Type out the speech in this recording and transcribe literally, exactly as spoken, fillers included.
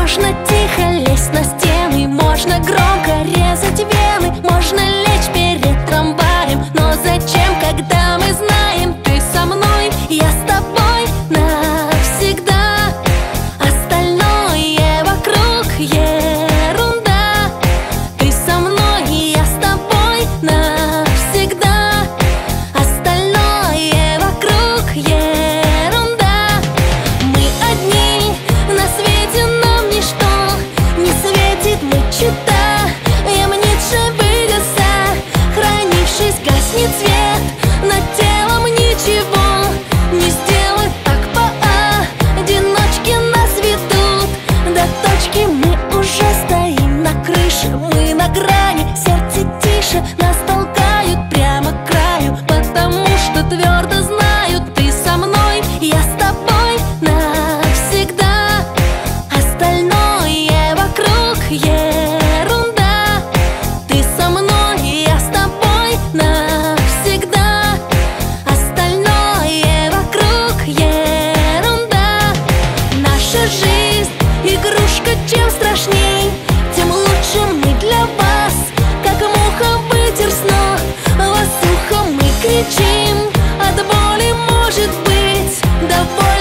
Можно тихо лезть на стены, можно громко резать вены, можно лечь перед трамваем. Но зачем, когда мы знаем, ты со мной, я с тобой навсегда. Остальное вокруг ерунда. Ты со мной, я с тобой навсегда. Остальное вокруг ерунда. Мы одни на свете, нам ничто не светит, мы чита. Ямнит выгаса, хранившись, гаснет свет. Над телом ничего не сделать, так поодиночке нас ведут до точки. Мы уже стоим на крыше, мы на грани, сердце тише. Нас толкают прямо к краю, потому что твердо знают, ты со мной, я с тобой навсегда. Остальное вокруг ерунда. Ты со мной, я с тобой навсегда. Остальное вокруг ерунда. Наша жизнь игрушка, чем страшней, тем лучше мы для вас. Как муха вытер сно, вас ухом мы кричим. От боли, может быть, довольно.